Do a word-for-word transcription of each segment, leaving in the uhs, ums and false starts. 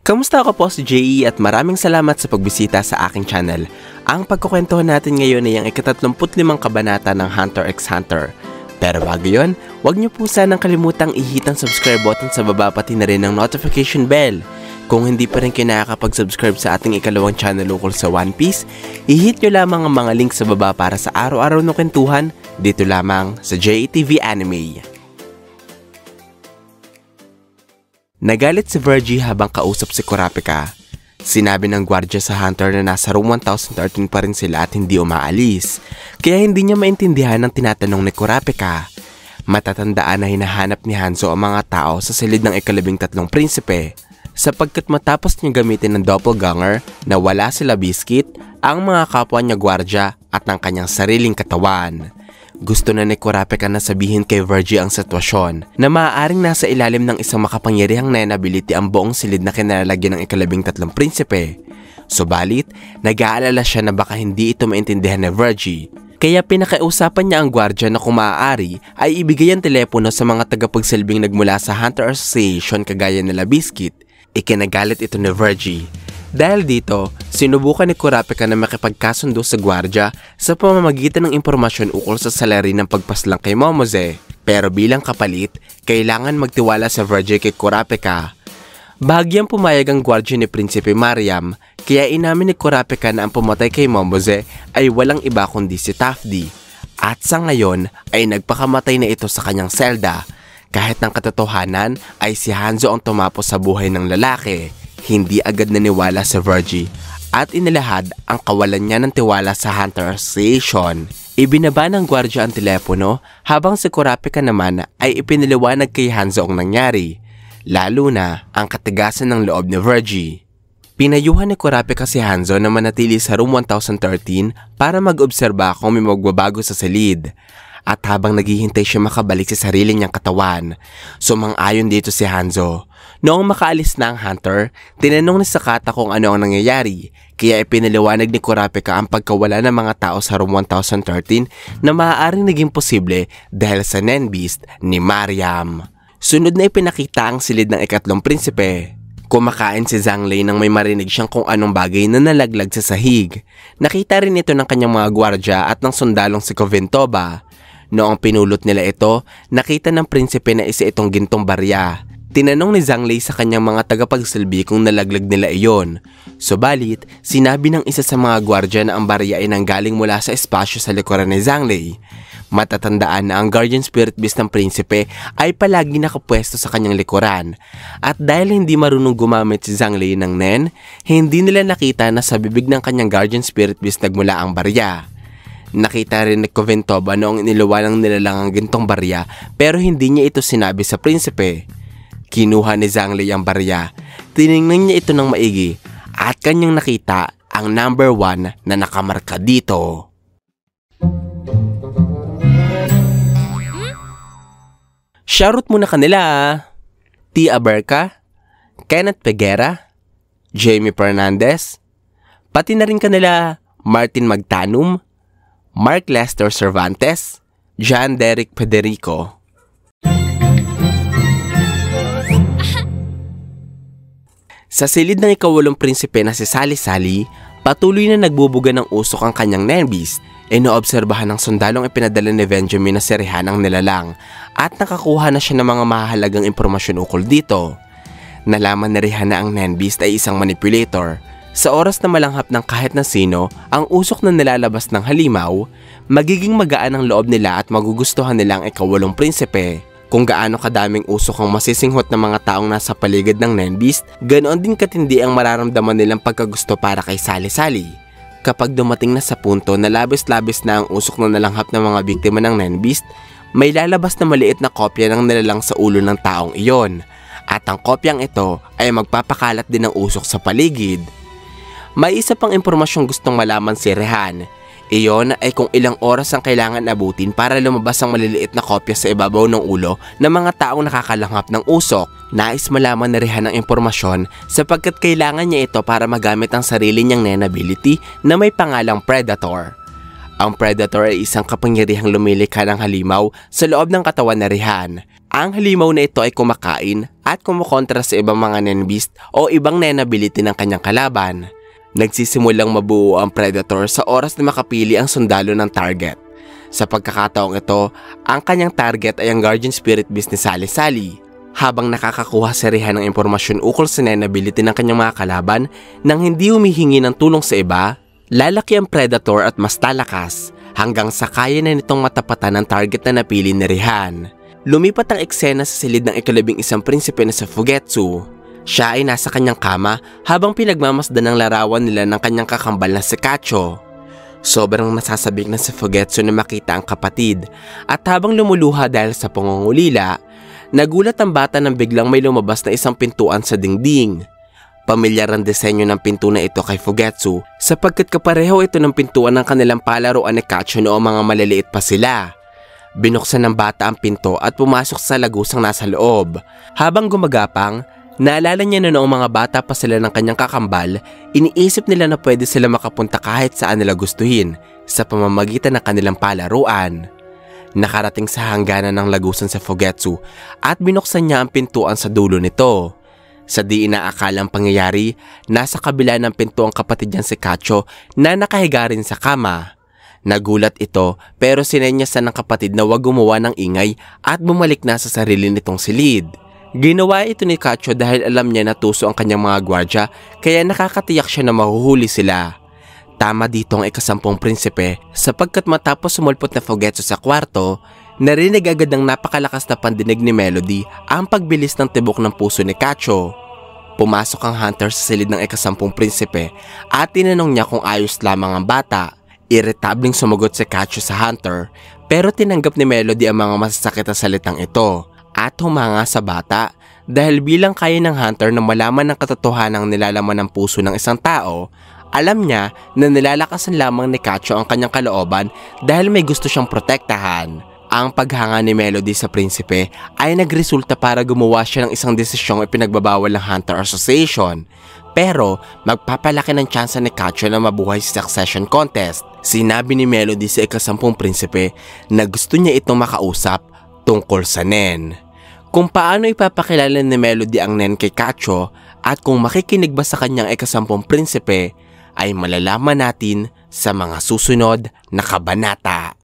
Kamusta ako po si J E at maraming salamat sa pagbisita sa aking channel. Ang pagkukwentuhan natin ngayon ay ang ikatatlumput limang kabanata ng Hunter x Hunter. Pero bago yun, huwag niyo po sanang kalimutang i-hit ang subscribe button sa baba pati na rin ang notification bell. Kung hindi pa rin kayo nakakapag-subscribe sa ating ikalawang channel ukol sa One Piece, i-hit nyo lamang ang mga link sa baba para sa araw-araw na kwentuhan dito lamang sa J A T V Anime. Nagalit si Vergy habang kausap si Kurapika. Sinabi ng gwardya sa Hunter na nasa room one thousand thirteen pa rin sila at hindi umaalis, kaya hindi niya maintindihan ang tinatanong ni Kurapika. Matatandaan na hinahanap ni Hanzo ang mga tao sa silid ng ikalabing tatlong prinsipe, sapagkat matapos niya gamitin ng doppelganger na wala sila Biscuit, ang mga kapwa niya gwardya at ang kanyang sariling katawan. Gusto na ni Kurapika na sabihin kay Vergy ang sitwasyon na maaaring nasa ilalim ng isang makapangyarihang Nen ability ang buong silid na kinalalagyan ng ikalabing tatlong prinsipe. Subalit, nag-aalala siya na baka hindi ito maintindihan ni Vergy. Kaya pinakausapan niya ang gwardya na kung maaari ay ibigay ang telepono sa mga tagapagsilbing nagmula sa Hunter Association kagaya nila Biscuit. Ikinagalit ito ni Vergy. Dahil dito, sinubukan ni Kurapika na makipagkasundo sa gwardya sa pamamagitan ng impormasyon ukol sa salary ng pagpaslang kay Momose. Pero bilang kapalit, kailangan magtiwala sa Vergy kay Kurapika. Bahagyang pumayag ang gwardya ni Prinsipe Mariam, kaya inamin ni Kurapika na ang pumatay kay Momose ay walang iba kundi si Tafdy. At sa ngayon ay nagpakamatay na ito sa kanyang selda. Kahit ng katotohanan ay si Hanzo ang tumapos sa buhay ng lalaki. Hindi agad naniwala sa Vergy at inilahad ang kawalan niya ng tiwala sa Hunter Association. Ibinaba ng gwardya ang telepono habang si Kurapika naman ay ipiniliwanag kay Hanzo ang nangyari, lalo na ang katigasan ng loob ni Vergy. Pinayuhan ni Kurapika si Hanzo na manatili sa room one thousand thirteen para mag-obserba kung may magbabago sa silid. At habang naghihintay siya makabalik sa sarili niyang katawan, sumang-ayon dito si Hanzo. Noong makaalis na ang Hunter, tinanong ni Sakata kung ano ang nangyayari, kaya ipinaliwanag ni Kurapika ang pagkawala ng mga tao sa room one thousand thirteen na maaaring naging posible dahil sa Nen Beast ni Mariam. Sunod na ipinakita ang silid ng ikatlong prinsipe. Kumakain si Zhang Lei nang may marinig siyang kung anong bagay na nalaglag sa sahig. Nakita rin ito ng kanyang mga gwardya at ng sundalong si Koventoba. Noong pinulot nila ito, nakita ng prinsipe na isa itong gintong barya. Tinanong ni Zhang Lei sa kanyang mga tagapagsilbi kung nalaglag nila iyon. Subalit, sinabi ng isa sa mga gwardya na ang barya ay nanggaling mula sa espasyo sa likuran ni Zhang Lei. Matatandaan na ang Guardian Spirit Beast ng prinsipe ay palagi nakapwesto sa kanyang likuran. At dahil hindi marunong gumamit si Zhang Lei ng Nen, hindi nila nakita na sa bibig ng kanyang Guardian Spirit Beast nagmula ang barya. Nakita rin ni Koventoba noong iniluwanang nila lang ang gintong barya pero hindi niya ito sinabi sa prinsipe. Kinuha ni Zhang Lei ang barya, tiningnan niya ito ng maigi at kanyang nakita ang number one na nakamarka dito. Shoutout muna kanila, T. Aberca, Kenneth Peguera, Jamie Fernandez, pati na rin kanila Martin Magtanum, Mark Lester Cervantes, John Derek Federico. Sa silid ng ikawalong prinsipe na si Sally-Sally, patuloy na nagbubuga ng usok ang kanyang Nen Beast. Inoobserbahan ng sundalong ipinadala ni Benjamin na si Rehan ang nilalang at nakakuha na siya ng mga mahalagang impormasyon ukol dito. Nalaman ni Rehan na ang Nen Beast ay isang manipulator. Sa oras na malanghap ng kahit na sino ang usok na nilalabas ng halimaw, magiging magaan ang loob nila at magugustuhan nila ang ikawalong prinsipe. Kung gaano kadaming usok ang masisinghot ng mga taong nasa paligid ng Nen Beast, ganoon din katindi ang mararamdaman nilang pagkagusto para kay Sally-Sally. Kapag dumating na sa punto na labis-labis na ang usok na nalanghap ng mga biktima ng Nen Beast, may lalabas na maliit na kopya ng nilalang sa ulo ng taong iyon. At ang kopyang ito ay magpapakalat din ng usok sa paligid. May isa pang impormasyong gustong malaman si Rehan. Iyon ay kung ilang oras ang kailangan abutin para lumabas ang maliliit na kopya sa ibabaw ng ulo ng mga taong nakakalanghap ng usok. Nais malaman ni Rehan ang impormasyon sapagkat kailangan niya ito para magamit ang sarili niyang Nen ability na may pangalang Predator. Ang Predator ay isang kapangyarihang lumilikha ng halimaw sa loob ng katawan ni Rehan. Ang halimaw na ito ay kumakain at kumukontra sa ibang mga nenbeast o ibang nenability ng kanyang kalaban. Nagsisimulang mabuo ang predator sa oras na makapili ang sundalo ng target. Sa pagkakataong ito, ang kanyang target ay ang guardian spirit beast ni Sally-Sally. Habang nakakakuha si Rihan ng impormasyon ukol sa nenability ng kanyang mga kalaban nang hindi humihingi ng tulong sa iba, lalaki ang predator at mas talakas hanggang sa kaya na nitong matapatan ang target na napili ni Rihan. Lumipat ang eksena sa silid ng ikalabing isang prinsipe na sa Fugetsu. Siya ay nasa kanyang kama habang pinagmamasdan ng larawan nila ng kanyang kakambal na si Kacho. Sobrang nasasabik na si Fugetsu na makita ang kapatid at habang lumuluha dahil sa pangungulila, nagulat ang bata nang biglang may lumabas na isang pintuan sa dingding. Pamilyar ang disenyo ng pinto na ito kay Fugetsu sapagkat kapareho ito ng pintuan ng kanilang palaruan ni Kacho noong mga maliliit pa sila. Binuksan ng bata ang pinto at pumasok sa lagusang nasa loob. Habang gumagapang, naalala niya na noong mga bata pa sila ng kanyang kakambal, iniisip nila na pwede sila makapunta kahit saan nila gustuhin sa pamamagitan ng kanilang palaruan. Nakarating sa hangganan ng lagusan sa Fugetsu at binuksan niya ang pintuan sa dulo nito. Sa di inaakalang pangyayari, nasa kabila ng pinto ang kapatid niyang si Kacho na nakahiga rin sa kama. Nagulat ito pero sinenyasan ng kapatid na huwag gumawa ng ingay at bumalik na sa sarili nitong silid. Ginawa ito ni Kacho dahil alam niya na tuso ang kanyang mga gwardya kaya nakakatiyak siya na mahuhuli sila. Tama dito ang ikasampung prinsipe sapagkat matapos sumulpot na Fugetsu sa kwarto, narinig agad ng napakalakas na pandinig ni Melody ang pagbilis ng tibok ng puso ni Kacho. Pumasok ang hunter sa silid ng ikasampung prinsipe at tinanong niya kung ayos lamang ang bata. Irritabling sumagot si Kacho sa hunter pero tinanggap ni Melody ang mga masasakit na salitang ito at humanga sa bata dahil bilang kaya ng hunter na malaman ng katotohanang nilalaman ng puso ng isang tao, alam niya na nilalakasan lamang ni Kacho ang kanyang kalooban dahil may gusto siyang protektahan. Ang paghanga ni Melody sa prinsipe ay nagresulta para gumawa siya ng isang desisyong ipinagbabawal ng Hunter Association. Pero magpapalaki ng tsansa ni Kacho na mabuhay sa succession contest. Sinabi ni Melody sa ikasampung prinsipe na gusto niya itong makausap tungkol sa Nen. Kung paano ipapakilala ni Melody ang Nen kay Kacho at kung makikinig ba sa kanyang ikasampung prinsipe, ay malalaman natin sa mga susunod na kabanata.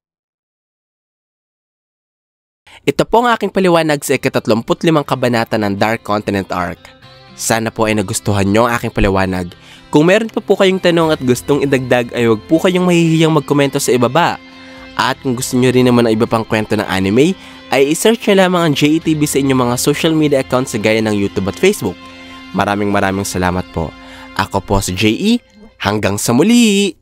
Ito po ang aking paliwanag sa ikatatlumput limang kabanata ng Dark Continent Arc. Sana po ay nagustuhan nyo ang aking paliwanag. Kung meron pa po kayong tanong at gustong idagdag ay huwag po kayong mahihiyang magkomento sa ibaba. At kung gusto nyo rin naman ng iba pang kwento ng anime, ay isearch nyo lamang ang J E T V sa inyong mga social media accounts gaya ng YouTube at Facebook. Maraming maraming salamat po. Ako po si J E. Hanggang sa muli!